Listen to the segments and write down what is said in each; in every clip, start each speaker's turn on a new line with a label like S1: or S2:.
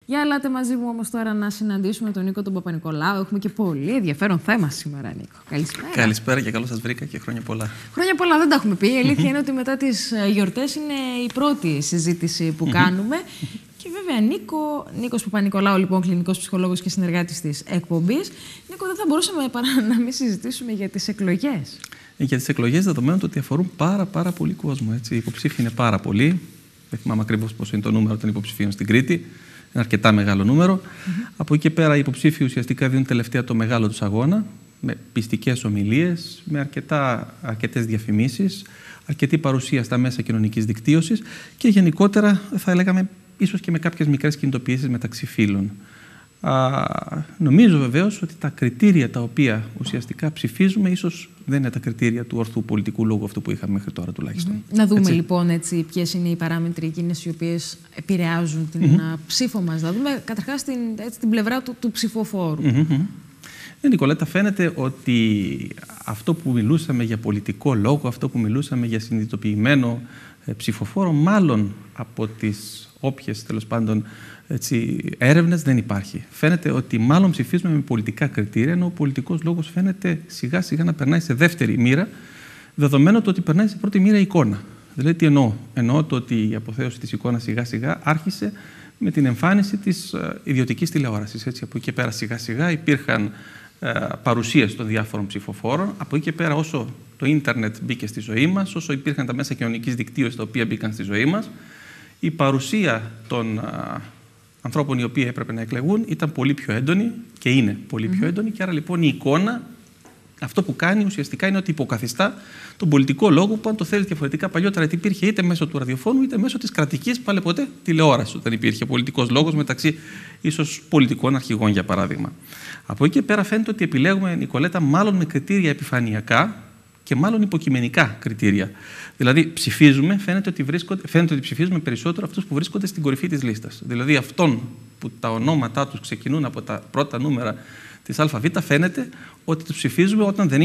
S1: Για ελάτε μαζί μου όμως τώρα να συναντήσουμε τον Νίκο τον Παπα-Νικολάου. Έχουμε και πολύ ενδιαφέρον θέμα σήμερα, Νίκο. Καλησπέρα.
S2: Καλησπέρα και καλώς σας βρήκα και χρόνια πολλά.
S1: Χρόνια πολλά δεν τα έχουμε πει. Η αλήθεια είναι ότι μετά τις γιορτές είναι η πρώτη συζήτηση που κάνουμε. Και βέβαια, Νίκος Παπα-Νικολάου, λοιπόν, κλινικός ψυχολόγος και συνεργάτης της εκπομπής. Νίκο, δεν θα μπορούσαμε παρά να μην συζητήσουμε για τις εκλογές.
S2: Για τις εκλογές, δεδομένου ότι αφορούν πάρα πολύ κόσμο. Έτσι. Οι υποψήφοι είναι πάρα πολλοί. Δεν θυμάμαι ακριβώς πόσο είναι το νούμερο των υποψηφίων στην Κρήτη. Είναι αρκετά μεγάλο νούμερο. Από εκεί και πέρα, οι υποψήφοι ουσιαστικά δίνουν τελευταία το μεγάλο τους αγώνα, με πιστικές ομιλίες, με αρκετές διαφημίσεις, αρκετή παρουσία στα μέσα κοινωνικής δικτύωσης και γενικότερα, θα λέγαμε, ίσως και με κάποιες μικρές κινητοποιήσεις μεταξύ φίλων. Νομίζω βεβαίως ότι τα κριτήρια τα οποία ουσιαστικά ψηφίζουμε ίσως δεν είναι τα κριτήρια του ορθού πολιτικού λόγου, αυτού που είχαμε μέχρι τώρα τουλάχιστον.
S1: Να δούμε λοιπόν ποιες είναι οι παράμετροι εκείνες οι οποίες επηρεάζουν την ψήφο μας. Να δούμε καταρχάς την πλευρά του ψηφοφόρου.
S2: Νικολέτα, φαίνεται ότι αυτό που μιλούσαμε για πολιτικό λόγο, αυτό που μιλούσαμε για συνειδητοποιημένο ψηφοφόρο, μάλλον από τις όποιες τέλος πάντων έρευνες δεν υπάρχει. Φαίνεται ότι μάλλον ψηφίζουμε με πολιτικά κριτήρια, ενώ ο πολιτικός λόγος φαίνεται σιγά σιγά να περνάει σε δεύτερη μοίρα, δεδομένου το ότι περνάει σε πρώτη μοίρα η εικόνα. Δηλαδή, τι εννοώ? Εννοώ το ότι η αποθέωση της εικόνας σιγά σιγά άρχισε με την εμφάνιση της ιδιωτικής τηλεόρασης. Έτσι, από εκεί και πέρα σιγά σιγά υπήρχαν παρουσίες των διάφορων ψηφοφόρων. Από εκεί και πέρα, όσο το ίντερνετ μπήκε στη ζωή μας, όσο υπήρχαν τα μέσα κοινωνικής δικτύωσης τα οποία μπήκαν στη ζωή μας, η παρουσία των ανθρώπων οι οποίοι έπρεπε να εκλεγούν ήταν πολύ πιο έντονη και είναι πολύ πιο έντονη. Και άρα λοιπόν η εικόνα, αυτό που κάνει ουσιαστικά είναι ότι υποκαθιστά τον πολιτικό λόγο που, αν το θέλει διαφορετικά, παλιότερα υπήρχε είτε μέσω του ραδιοφώνου είτε μέσω της κρατικής πάλι ποτέ τηλεόρασης, όταν υπήρχε πολιτικός λόγος μεταξύ ίσως πολιτικών αρχηγών, για παράδειγμα. Από εκεί και πέρα φαίνεται ότι επιλέγουμε, Νικολέτα, μάλλον με κριτήρια επιφανειακά και μάλλον υποκειμενικά κριτήρια. Δηλαδή, φαίνεται ότι ψηφίζουμε περισσότερο αυτούς που βρίσκονται στην κορυφή της λίστας. Δηλαδή, αυτών που τα ονόματά τους ξεκινούν από τα πρώτα νούμερα της ΑΒ, φαίνεται ότι τους ψηφίζουμε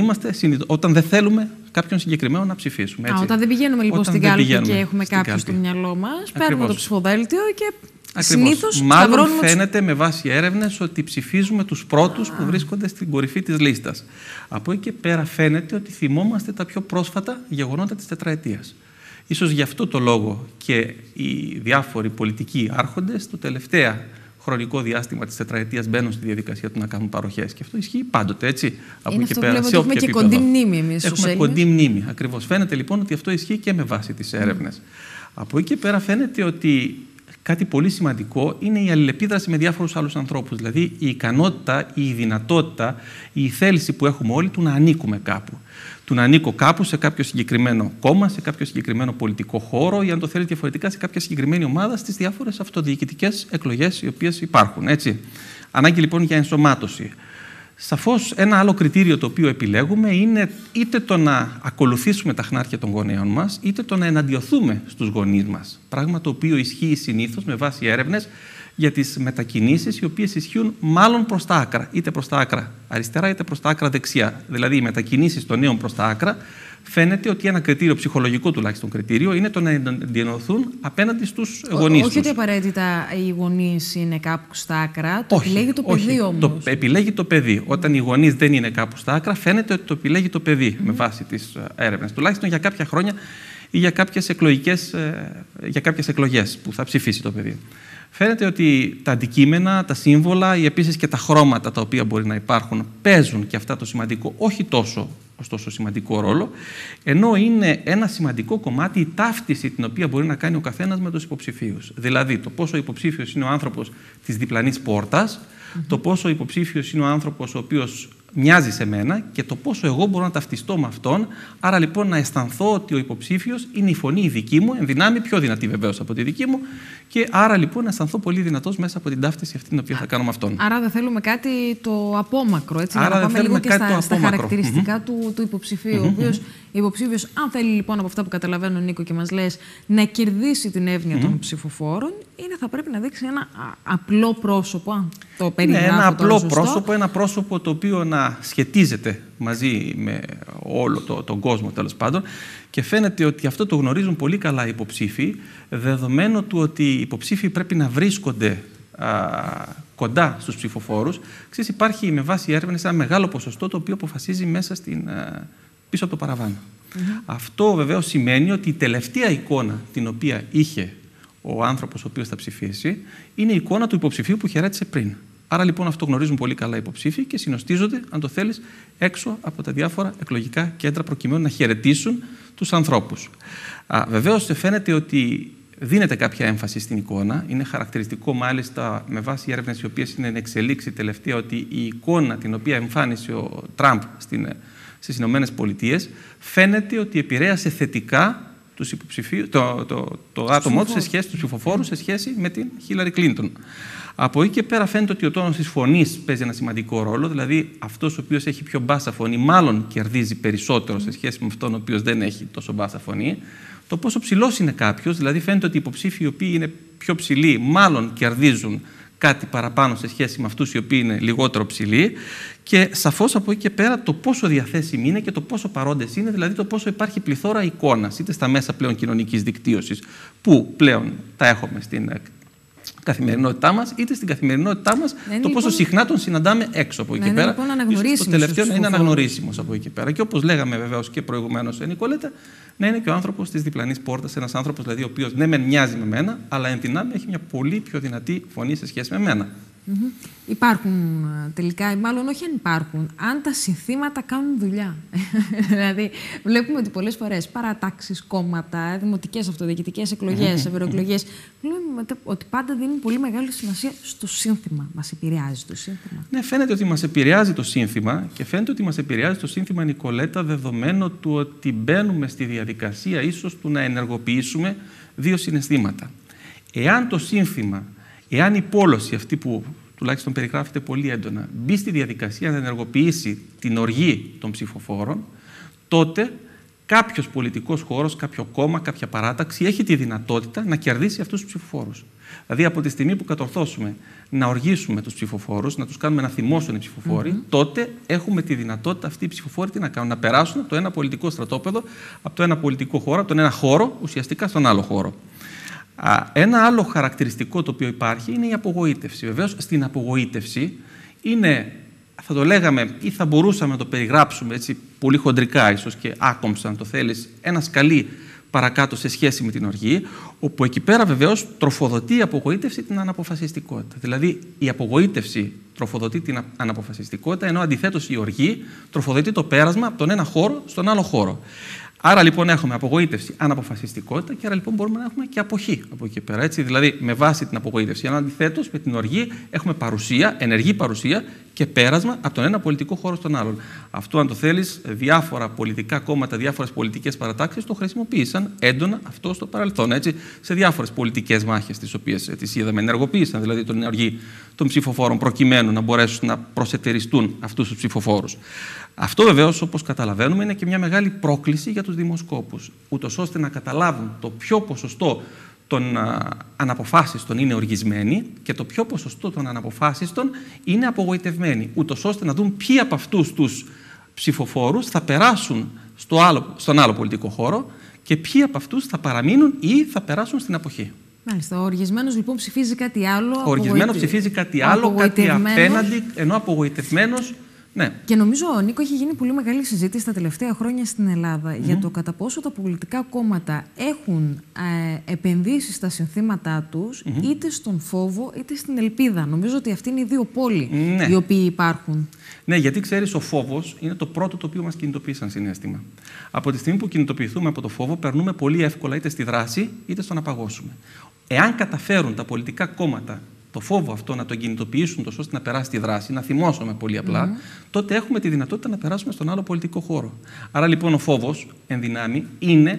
S2: όταν δεν θέλουμε κάποιον συγκεκριμένο να ψηφίσουμε. Έτσι.
S1: Όταν δεν πηγαίνουμε λοιπόν στην κάλπη και έχουμε κάποιον στο μυαλό μας, παίρνουμε το ψηφοδέλτιο και συνήθως
S2: μάλλον φαίνεται με βάση έρευνες ότι ψηφίζουμε τους πρώτους που βρίσκονται στην κορυφή της λίστας. Από εκεί και πέρα φαίνεται ότι θυμόμαστε τα πιο πρόσφατα γεγονότα της τετραετίας. Ίσως γι' αυτό το λόγο και οι διάφοροι πολιτικοί άρχοντες το τελευταίο χρονικό διάστημα της τετραετίας μπαίνουν στη διαδικασία του να κάνουν παροχές. Και αυτό ισχύει πάντοτε, έτσι. Από εκεί και πέρα, σε όποιο
S1: έχουμε και κοντή μνήμη εμείς.
S2: Έχουμε κοντή μνήμη, ακριβώς. Φαίνεται λοιπόν ότι αυτό ισχύει και με βάση τις έρευνες. Από εκεί και πέρα φαίνεται ότι κάτι πολύ σημαντικό είναι η αλληλεπίδραση με διάφορους άλλους ανθρώπους. Δηλαδή η ικανότητα, η δυνατότητα, η θέληση που έχουμε όλοι του να ανήκουμε κάπου. Του να ανήκω κάπου σε κάποιο συγκεκριμένο κόμμα, σε κάποιο συγκεκριμένο πολιτικό χώρο ή, αν το θέλει διαφορετικά, σε κάποια συγκεκριμένη ομάδα στις διάφορες αυτοδιοικητικές εκλογές οι οποίες υπάρχουν. Έτσι. Ανάγκη λοιπόν για ενσωμάτωση. Σαφώς ένα άλλο κριτήριο το οποίο επιλέγουμε είναι είτε το να ακολουθήσουμε τα χνάρια των γονέων μας, είτε το να εναντιωθούμε στους γονείς μας. Πράγμα το οποίο ισχύει συνήθως με βάση έρευνες για τις μετακινήσεις οι οποίες ισχύουν μάλλον προς τα άκρα, είτε προς τα άκρα αριστερά είτε προς τα άκρα δεξιά. Δηλαδή οι μετακινήσεις των νέων προς τα άκρα, φαίνεται ότι ένα κριτήριο, ψυχολογικό τουλάχιστον κριτήριο, είναι το να εναντιωθούν απέναντι στους γονείς τους.
S1: Όχι ότι απαραίτητα οι γονείς είναι κάπου στα άκρα, το επιλέγει το παιδί όμως.
S2: Το επιλέγει το παιδί. Όταν οι γονείς δεν είναι κάπου στα άκρα, φαίνεται ότι το επιλέγει το παιδί με βάση τις έρευνες. Τουλάχιστον για κάποια χρόνια ή για κάποιες εκλογές που θα ψηφίσει το παιδί. Φαίνεται ότι τα αντικείμενα, τα σύμβολα ή επίσης και τα χρώματα τα οποία μπορεί να υπάρχουν παίζουν και αυτά το σημαντικό, όχι ωστόσο σημαντικό ρόλο, ενώ είναι ένα σημαντικό κομμάτι η ταύτιση την οποία μπορεί να κάνει ο καθένας με τους υποψηφίους. Δηλαδή το πόσο υποψήφιος είναι ο άνθρωπος της διπλανής πόρτας, το πόσο υποψήφιος είναι ο άνθρωπος ο οποίος μοιάζει σε μένα και το πόσο εγώ μπορώ να ταυτιστώ με αυτόν. Άρα λοιπόν να αισθανθώ ότι ο υποψήφιος είναι η φωνή η δική μου, εν δυνάμει πιο δυνατή βεβαίως από τη δική μου, και άρα λοιπόν να αισθανθώ πολύ δυνατός μέσα από την ταύτιση αυτή την οποία θα κάνω με αυτόν.
S1: Άρα δεν θέλουμε κάτι το απόμακρο, έτσι.
S2: Άρα
S1: να πάμε λίγο και στα
S2: χαρακτηριστικά
S1: του υποψηφίου. Ο οποίος υποψήφιος, αν θέλει λοιπόν από αυτά που καταλαβαίνω, Νίκο, και μας λες, να κερδίσει την εύνοια των ψηφοφόρων, θα πρέπει να δείξει ένα απλό πρόσωπο. Αν το περιγράφω
S2: ένα απλό
S1: σωστό.
S2: πρόσωπο, ένα πρόσωπο το οποίο να σχετίζεται μαζί με όλο τον κόσμο, τέλος πάντων, και φαίνεται ότι αυτό το γνωρίζουν πολύ καλά οι υποψήφοι, δεδομένου του ότι οι υποψήφοι πρέπει να βρίσκονται κοντά στους ψηφοφόρους, υπάρχει με βάση έρευνες ένα μεγάλο ποσοστό το οποίο αποφασίζει μέσα πίσω από το παραβάν. Αυτό βεβαίως σημαίνει ότι η τελευταία εικόνα την οποία είχε ο άνθρωπος ο οποίος θα ψηφίσει είναι η εικόνα του υποψηφίου που χαιρέτησε πριν. Άρα λοιπόν αυτό γνωρίζουν πολύ καλά οι υποψήφοι και συνοστίζονται, αν το θέλεις, έξω από τα διάφορα εκλογικά κέντρα προκειμένου να χαιρετήσουν τους ανθρώπους. Βεβαίως φαίνεται ότι δίνεται κάποια έμφαση στην εικόνα. Είναι χαρακτηριστικό μάλιστα με βάση έρευνες οι οποίες είναι εν εξελίξη τελευταία ότι η εικόνα την οποία εμφάνισε ο Τραμπ στις Ηνωμένες Πολιτείες φαίνεται ότι επηρέασε θετικά τους υποψηφίους, το άτομό του σε σχέση, τους ψηφοφόρους σε σχέση με την Χίλαρη Κλίντον. Από εκεί και πέρα φαίνεται ότι ο τόνος της φωνής παίζει ένα σημαντικό ρόλο, δηλαδή αυτός ο οποίος έχει πιο μπάσα φωνή μάλλον κερδίζει περισσότερο σε σχέση με αυτόν ο οποίος δεν έχει τόσο μπάσα φωνή. Το πόσο ψηλός είναι κάποιος, δηλαδή φαίνεται ότι οι υποψήφοι οι οποίοι είναι πιο ψηλοί μάλλον κερδίζουν κάτι παραπάνω σε σχέση με αυτούς οι οποίοι είναι λιγότερο ψηλοί και σαφώς από εκεί και πέρα το πόσο διαθέσιμοι είναι και το πόσο παρόντες είναι, δηλαδή το πόσο υπάρχει πληθώρα εικόνας, είτε στα μέσα πλέον κοινωνικής δικτύωσης που πλέον τα έχουμε στην καθημερινότητά μας, είτε στην καθημερινότητά μας το πόσο συχνά τον συναντάμε έξω από εκεί και πέρα. Το τελευταίο να είναι αναγνωρίσιμος από εκεί και πέρα. Και όπως λέγαμε βεβαίως και προηγουμένως, Νικολέτα, να είναι και ο άνθρωπος της διπλανής πόρτας, ένας άνθρωπος δηλαδή ο οποίος ναι, μεν μοιάζει με μένα, αλλά εν δυνάμει έχει μια πολύ πιο δυνατή φωνή σε σχέση με μένα.
S1: Υπάρχουν τελικά, ή μάλλον όχι αν υπάρχουν, αν τα συνθήματα κάνουν δουλειά. Δηλαδή, βλέπουμε ότι πολλές φορές παρατάξεις, κόμματα, δημοτικές αυτοδιοικητικές εκλογές, ευρωεκλογές, βλέπουμε ότι πάντα δίνουν πολύ μεγάλη σημασία στο σύνθημα. Μας επηρεάζει το σύνθημα.
S2: Ναι, φαίνεται ότι μας επηρεάζει το σύνθημα και φαίνεται ότι μας επηρεάζει το σύνθημα, Νικολέτα, δεδομένου του ότι μπαίνουμε στη διαδικασία ίσως του να ενεργοποιήσουμε δύο συναισθήματα. Εάν το σύνθημα, εάν η πόλωση αυτή που τουλάχιστον περιγράφεται πολύ έντονα, μπει στη διαδικασία να ενεργοποιήσει την οργή των ψηφοφόρων, τότε κάποιος πολιτικός χώρος, κάποιο κόμμα, κάποια παράταξη έχει τη δυνατότητα να κερδίσει αυτούς τους ψηφοφόρους. Δηλαδή, από τη στιγμή που κατορθώσουμε να οργήσουμε τους ψηφοφόρους, να τους κάνουμε να θυμώσουν οι ψηφοφόροι, τότε έχουμε τη δυνατότητα αυτοί οι ψηφοφόροι τι να κάνουν, να περάσουν από το ένα πολιτικό στρατόπεδο, από το ένα πολιτικό χώρο, από τον ένα χώρο, ουσιαστικά στον άλλο χώρο. Ένα άλλο χαρακτηριστικό το οποίο υπάρχει είναι η απογοήτευση. Βεβαίως, στην απογοήτευση είναι, θα το λέγαμε ή θα μπορούσαμε να το περιγράψουμε έτσι πολύ χοντρικά ίσως και άκομψα, αν το θέλεις, ένα σκαλί παρακάτω σε σχέση με την οργή, όπου εκεί πέρα βεβαίως τροφοδοτεί η απογοήτευση την αναποφασιστικότητα. Δηλαδή, η απογοήτευση τροφοδοτεί την αναποφασιστικότητα, ενώ αντιθέτως η οργή τροφοδοτεί το πέρασμα από τον ένα χώρο στον άλλο χώρο. Άρα λοιπόν έχουμε απογοήτευση, αναποφασιστικότητα και άρα λοιπόν μπορούμε να έχουμε και αποχή από εκεί πέρα. Έτσι, δηλαδή με βάση την απογοήτευση. Αλλά αντιθέτως με την οργή έχουμε παρουσία, ενεργή παρουσία και πέρασμα από τον ένα πολιτικό χώρο στον άλλον. Αυτό, αν το θέλεις, διάφορα πολιτικά κόμματα, διάφορες πολιτικές παρατάξεις το χρησιμοποίησαν έντονα αυτό στο παρελθόν. Έτσι, σε διάφορες πολιτικές μάχες τις οποίες τις είδαμε, ενεργοποίησαν δηλαδή την ενεργή των ψηφοφόρων προκειμένου να μπορέσουν να προσετεριστούν αυτούς τους ψηφοφόρους. Αυτό βεβαίως, όπως καταλαβαίνουμε, είναι και μια μεγάλη πρόκληση για τους δημοσκόπους, ούτως ώστε να καταλάβουν το ποιο ποσοστό των αναποφάσιστων είναι οργισμένοι και το ποιο ποσοστό των αναποφάσιστων είναι απογοητευμένοι, ούτως ώστε να δουν ποιοι από αυτούς τους ψηφοφόρους θα περάσουν στον άλλο πολιτικό χώρο και ποιοι από αυτούς θα παραμείνουν ή θα περάσουν στην αποχή.
S1: Μάλιστα. Ο οργισμένος λοιπόν ψηφίζει κάτι άλλο.
S2: Ο οργισμένος ψηφίζει κάτι άλλο, κάτι απέναντι, ενώ απογοητευμένος. Ναι.
S1: Και νομίζω, Νίκο, έχει γίνει πολύ μεγάλη συζήτηση τα τελευταία χρόνια στην Ελλάδα για το κατά πόσο τα πολιτικά κόμματα έχουν επενδύσει στα συνθήματά τους είτε στον φόβο είτε στην ελπίδα. Νομίζω ότι αυτοί είναι οι δύο πόλοι οι οποίοι υπάρχουν.
S2: Ναι, γιατί ξέρεις, ο φόβος είναι το πρώτο το οποίο μας κινητοποιεί σαν συναίσθημα. Από τη στιγμή που κινητοποιηθούμε από το φόβο, περνούμε πολύ εύκολα είτε στη δράση είτε στο να παγώσουμε. Εάν καταφέρουν τα πολιτικά κόμματα το φόβο αυτό να τον κινητοποιήσουν τόσο ώστε να περάσει τη δράση, να θυμώσουμε πολύ απλά, τότε έχουμε τη δυνατότητα να περάσουμε στον άλλο πολιτικό χώρο. Άρα λοιπόν ο φόβος, εν δυνάμει, είναι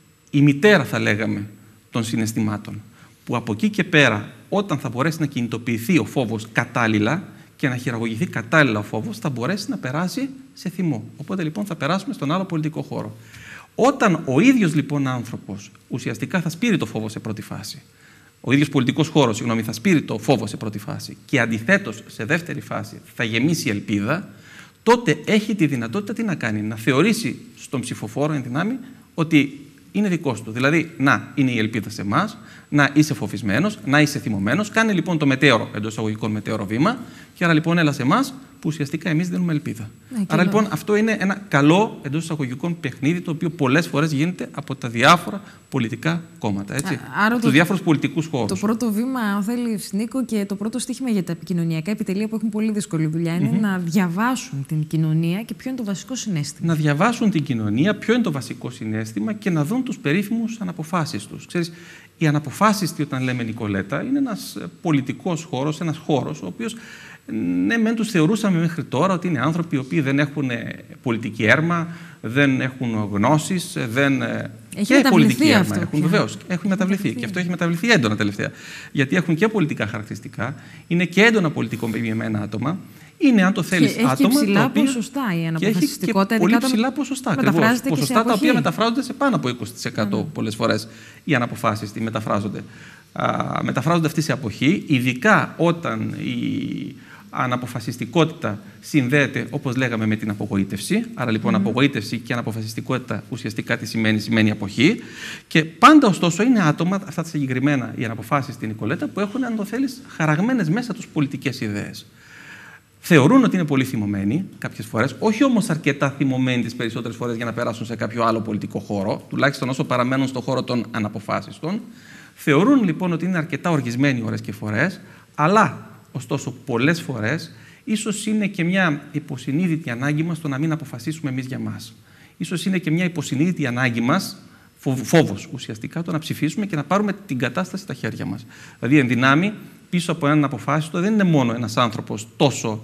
S2: η μητέρα, θα λέγαμε, των συναισθημάτων. Που από εκεί και πέρα, όταν θα μπορέσει να κινητοποιηθεί ο φόβος κατάλληλα και να χειραγωγηθεί κατάλληλα ο φόβος, θα μπορέσει να περάσει σε θυμό. Οπότε λοιπόν θα περάσουμε στον άλλο πολιτικό χώρο. Όταν ο ίδιος λοιπόν άνθρωπος ουσιαστικά θα σπείρει το φόβο σε πρώτη φάση, ο ίδιος πολιτικός χώρος, θα σπείρει το φόβο σε πρώτη φάση και αντιθέτως σε δεύτερη φάση θα γεμίσει η ελπίδα, τότε έχει τη δυνατότητα τι να κάνει, να θεωρήσει στον ψηφοφόρο εν δυνάμει ότι είναι δικός του. Δηλαδή, να είναι η ελπίδα σε εμάς, να είσαι φοβισμένος, να είσαι θυμωμένος. Κάνε λοιπόν το μετέωρο, εντός εισαγωγικών μετέωρο βήμα, και άρα λοιπόν έλα σε εμάς, που ουσιαστικά εμείς δίνουμε ελπίδα. Άρα λοιπόν αυτό είναι ένα καλό εντός εισαγωγικών παιχνίδι, το οποίο πολλές φορές γίνεται από τα διάφορα πολιτικά κόμματα. Στους διάφορους πολιτικούς χώρους.
S1: Το πρώτο βήμα, αν θέλεις, Νίκο, και το πρώτο στίχημα για τα επικοινωνιακά επιτελεία που έχουν πολύ δύσκολη δουλειά είναι να διαβάσουν την κοινωνία και ποιο είναι το βασικό συναίσθημα.
S2: Να διαβάσουν την κοινωνία, ποιο είναι το βασικό συναίσθημα και να δουν τους περίφημους αναποφάσεις τους. Ξέρεις, η αναποφάσιστη, όταν λέμε, Νικολέτα, είναι ένας πολιτικός χώρος, ένας χώρος, ο οποίος, ναι, μεν τους θεωρούσαμε μέχρι τώρα ότι είναι άνθρωποι οι οποίοι δεν έχουν πολιτική έρμα, δεν έχουν γνώσεις, δεν.
S1: Έχει πολιτική έρμα
S2: έχουν, βεβαίως. Έχουν μεταβληθεί. Και αυτό έχει μεταβληθεί έντονα τελευταία. Γιατί έχουν και πολιτικά χαρακτηριστικά, είναι και έντονα πολιτικοποιημένα άτομα. Είναι, αν το θέλεις, άτομα.
S1: Έχει ψηλά ποσοστά η αναποφασιστικότητα.
S2: Πολύ ψηλά ποσοστά. Ακριβώς. Ποσοστά τα οποία μεταφράζονται σε πάνω από 20% πολλές φορές. Οι αναποφάσιστοι μεταφράζονται. Μεταφράζονται αυτοί σε αποχή, ειδικά όταν η αναποφασιστικότητα συνδέεται, όπως λέγαμε, με την απογοήτευση. Άρα λοιπόν απογοήτευση και αναποφασιστικότητα ουσιαστικά τι σημαίνει αποχή. Και πάντα, ωστόσο, είναι άτομα, αυτά τα συγκεκριμένα, οι αναποφάσιστοι, Νικολέτα, που έχουν, αν το θέλεις, χαραγμένες μέσα τους πολιτικές ιδέες. Θεωρούν ότι είναι πολύ θυμωμένοι κάποιες φορές, όχι όμως αρκετά θυμωμένοι τις περισσότερες φορές για να περάσουν σε κάποιο άλλο πολιτικό χώρο, τουλάχιστον όσο παραμένουν στον χώρο των αναποφάσιστων. Θεωρούν λοιπόν ότι είναι αρκετά οργισμένοι ώρες και φορές, αλλά ωστόσο πολλές φορές ίσως είναι και μια υποσυνείδητη ανάγκη μας το να μην αποφασίσουμε εμείς για μας. Ίσως είναι και μια υποσυνείδητη ανάγκη μας, φόβος ουσιαστικά, το να ψηφίσουμε και να πάρουμε την κατάσταση στα χέρια μας. Δηλαδή, εν δυνάμει, πίσω από έναν αποφάσιστο δεν είναι μόνο ένας άνθρωπος τόσο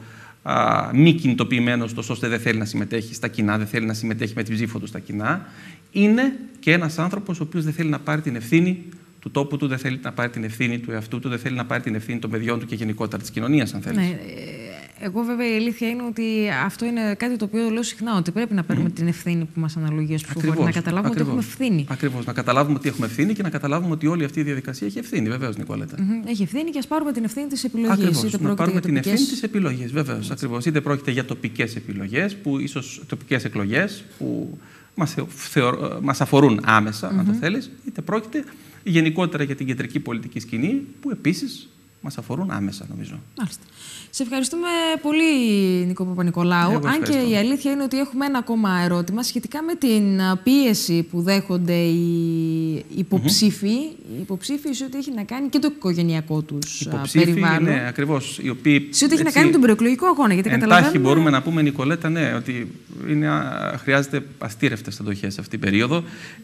S2: μη κινητοποιημένος, τόσο ώστε δεν θέλει να συμμετέχει στα κοινά, δεν θέλει να συμμετέχει με την ψήφο του στα κοινά. Είναι και ένας άνθρωπος ο οποίος δεν θέλει να πάρει την ευθύνη του τόπου του, δεν θέλει να πάρει την ευθύνη του εαυτού του, δεν θέλει να πάρει την ευθύνη των παιδιών του και γενικότερα της κοινωνίας, αν θέλεις.
S1: Ναι, εγώ βέβαια η αλήθεια είναι ότι αυτό είναι κάτι το οποίο λέω συχνά, ότι πρέπει να παίρνουμε την ευθύνη που μας αναλογεί ως ψηφοφόροι, να καταλάβουμε ότι έχουμε ευθύνη.
S2: Ακριβώς, να καταλάβουμε ότι έχουμε ευθύνη και να καταλάβουμε ότι όλη αυτή η διαδικασία έχει ευθύνη, βεβαίως, Νικολέτα.
S1: Έχει ευθύνη και ας πάρουμε την ευθύνη της επιλογής.
S2: Ακριβώς, να πάρουμε την ευθύνη της επιλογής, βεβαίως. Ακριβώς. Είτε πρόκειται για τοπικές επιλογές, τοπικές εκλογές που μας αφορούν άμεσα, αν το θέλεις, είτε πρόκειται γενικότερα για την κεντρική πολιτική σκηνή, που επίσης μας αφορούν άμεσα, νομίζω.
S1: Μάλιστα. Σε ευχαριστούμε πολύ, Νίκο Παπα-Νικολάου. Αν και η αλήθεια είναι ότι έχουμε ένα ακόμα ερώτημα σχετικά με την πίεση που δέχονται οι υποψήφοι. Οι υποψήφοι σε ό,τι έχει να κάνει και το οικογενειακό τους περιβάλλον.
S2: Ναι, ακριβώς. Οι οποίοι,
S1: σε ό,τι έχει να κάνει με τον προεκλογικό αγώνα. Γιατί
S2: εντάχει μπορούμε να πούμε, Νικολέτα, ναι, ότι χρειάζεται αστήρευτες αντοχές αυτή την περίοδο.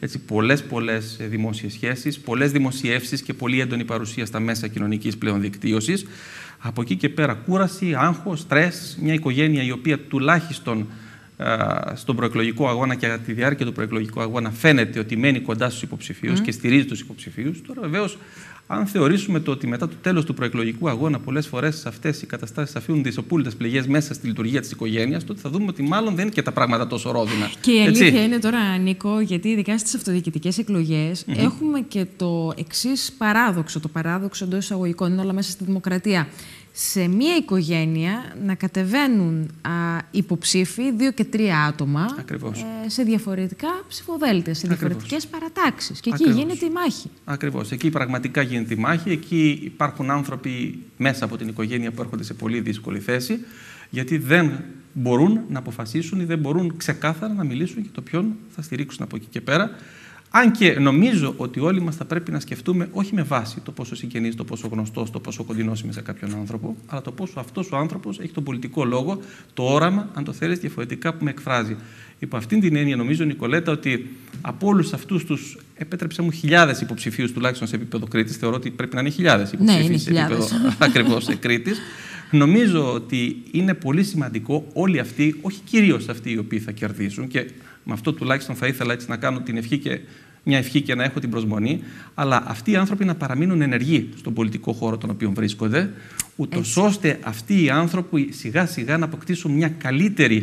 S2: Πολλές δημόσιες σχέσεις, πολλές δημοσιεύσεις και πολύ έντονη παρουσία στα μέσα κοινωνικής πλέον δικτύωσης. Από εκεί και πέρα κούραση, άγχος, στρες, μια οικογένεια η οποία τουλάχιστον στον προεκλογικό αγώνα και κατά τη διάρκεια του προεκλογικού αγώνα φαίνεται ότι μένει κοντά στους υποψηφίους και στηρίζει τους υποψηφίους. Τώρα, βεβαίως, αν θεωρήσουμε το ότι μετά το τέλος του προεκλογικού αγώνα πολλές φορές αυτές οι καταστάσεις αφήνουν δυσοπούλητες πληγές μέσα στη λειτουργία της οικογένειας, τότε θα δούμε ότι μάλλον δεν είναι και τα πράγματα τόσο ρόδινα.
S1: Και η αλήθεια είναι τώρα, Νίκο, γιατί ειδικά στις αυτοδιοικητικές εκλογές έχουμε και το εξής παράδοξο. Το παράδοξο εντός εισαγωγικών, είναι όλα μέσα στη δημοκρατία. Σε μία οικογένεια να κατεβαίνουν υποψήφοι, 2 και 3 άτομα, σε διαφορετικά ψηφοδέλτια, σε διαφορετικές παρατάξεις. Και εκεί γίνεται η μάχη.
S2: Ακριβώς. Εκεί πραγματικά γίνεται η μάχη. Εκεί υπάρχουν άνθρωποι μέσα από την οικογένεια που έρχονται σε πολύ δύσκολη θέση, γιατί δεν μπορούν να αποφασίσουν ή δεν μπορούν ξεκάθαρα να μιλήσουν για το ποιον θα στηρίξουν από εκεί και πέρα. Αν και νομίζω ότι όλοι μας θα πρέπει να σκεφτούμε όχι με βάση το πόσο συγγενής, το πόσο γνωστός, το πόσο κοντινός είμαι σε κάποιον άνθρωπο, αλλά το πόσο αυτός ο άνθρωπος έχει τον πολιτικό λόγο, το όραμα, αν το θέλεις, διαφορετικά που με εκφράζει. Υπό αυτήν την έννοια, νομίζω, Νικολέτα, ότι από όλους αυτούς τους, επέτρεψε μου, χιλιάδες υποψηφίους, τουλάχιστον σε επίπεδο Κρήτης, θεωρώ ότι πρέπει να είναι χιλιάδες υποψήφοι σε επίπεδο ακριβώς Κρήτης. Νομίζω ότι είναι πολύ σημαντικό όλοι αυτοί, όχι κυρίως αυτοί οι οποίοι θα κερδίσουν, και με αυτό τουλάχιστον θα ήθελα έτσι να κάνω την ευχή και μια ευχή και να έχω την προσμονή, αλλά αυτοί οι άνθρωποι να παραμείνουν ενεργοί στον πολιτικό χώρο τον οποίο βρίσκονται, ούτως ώστε αυτοί οι άνθρωποι σιγά σιγά να αποκτήσουν μια καλύτερη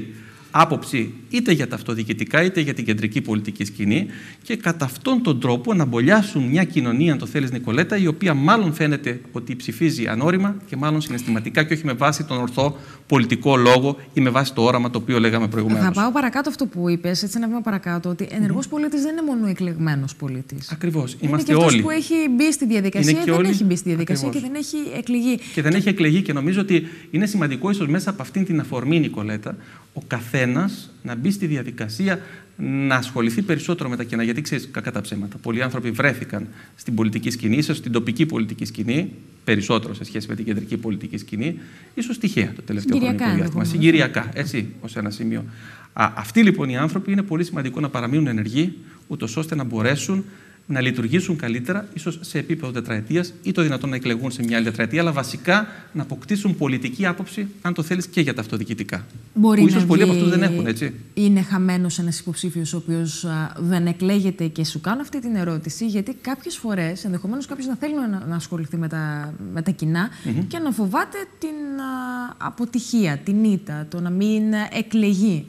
S2: άποψη είτε για τα αυτοδιοικητικά είτε για την κεντρική πολιτική σκηνή και κατά αυτόν τον τρόπο να μπολιάσουν μια κοινωνία, αν το θέλεις, Νικολέτα, η οποία μάλλον φαίνεται ότι ψηφίζει ανώρημα και μάλλον συναισθηματικά και όχι με βάση τον ορθό πολιτικό λόγο ή με βάση το όραμα το οποίο λέγαμε προηγουμένως.
S1: Θα πάω παρακάτω αυτό που είπες, έτσι ένα βήμα παρακάτω, ότι ενεργός πολίτης δεν είναι μόνο εκλεγμένος πολίτης.
S2: Ακριβώς.
S1: Είναι
S2: Είμαστε
S1: και αυτός
S2: όλοι.
S1: που έχει μπει στη διαδικασία, δεν έχει μπει στη διαδικασία. Ακριβώς. Και δεν έχει εκλεγεί.
S2: Και δεν έχει εκλεγεί, και νομίζω ότι είναι σημαντικό ίσως μέσα από αυτήν την αφορμή, Νικολέτα, ο καθένας να μπει στη διαδικασία να ασχοληθεί περισσότερο με τα κοινά. Γιατί ξέρεις, κακά τα ψέματα. Πολλοί άνθρωποι βρέθηκαν στην πολιτική σκηνή, ίσως στην τοπική πολιτική σκηνή, περισσότερο σε σχέση με την κεντρική πολιτική σκηνή, ίσως τυχαία το τελευταίο χρονικό διάστημα. Συγκυριακά, έτσι, ως ένα σημείο. Αυτοί λοιπόν οι άνθρωποι είναι πολύ σημαντικό να παραμείνουν ενεργοί, ούτως ώστε να μπορέσουν να λειτουργήσουν καλύτερα, ίσως σε επίπεδο τετραετίας ή το δυνατόν να εκλεγούν σε μια άλλη τετραετία, αλλά βασικά να αποκτήσουν πολιτική άποψη, αν το θέλεις, και για τα αυτοδιοικητικά.
S1: Μπορεί
S2: που ίσως πολλοί από αυτούς δεν έχουν, έτσι.
S1: Είναι χαμένος ένας υποψήφιος ο οποίος δεν εκλέγεται, και σου κάνω αυτή την ερώτηση, γιατί κάποιες φορές ενδεχομένως κάποιος να θέλει να ασχοληθεί με τα κοινά και να φοβάται την αποτυχία, την ήττα, το να μην εκλεγεί.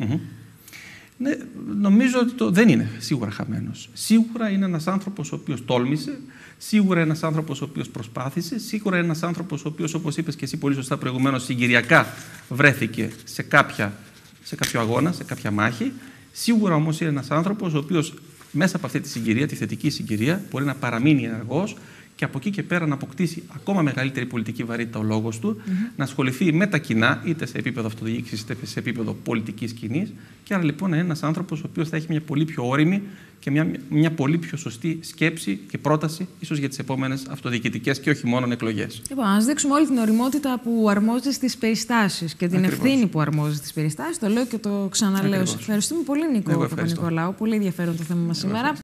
S2: Ναι, νομίζω ότι δεν είναι σίγουρα χαμένος. Σίγουρα είναι ένας άνθρωπος ο οποίος τόλμησε, σίγουρα είναι ένας άνθρωπος ο οποίος προσπάθησε, σίγουρα είναι ένας άνθρωπος ο οποίος, όπως είπες και εσύ πολύ σωστά προηγουμένως, συγκυριακά βρέθηκε σε κάποιο αγώνα, σε κάποια μάχη. Σίγουρα όμως είναι ένας άνθρωπος ο οποίος μέσα από αυτή τη συγκυρία, τη θετική συγκυρία, μπορεί να παραμείνει ενεργός και από εκεί και πέρα να αποκτήσει ακόμα μεγαλύτερη πολιτική βαρύτητα ο λόγος του, να ασχοληθεί με τα κοινά, είτε σε επίπεδο αυτοδιοίκησης, είτε σε επίπεδο πολιτικής σκηνής. Και άρα λοιπόν είναι ένας άνθρωπος ο οποίος θα έχει μια πολύ πιο όριμη και μια πολύ πιο σωστή σκέψη και πρόταση, ίσως για τις επόμενες αυτοδιοικητικές και όχι μόνο εκλογές.
S1: Λοιπόν, ας δείξουμε όλη την ωριμότητα που αρμόζει στις περιστάσεις και την ευθύνη που αρμόζει στις περιστάσεις. Το λέω και το ξαναλέω. Ευχαριστούμε πολύ, Νίκο Παπανικολάου. Πολύ ενδιαφέρον το θέμα μας σήμερα.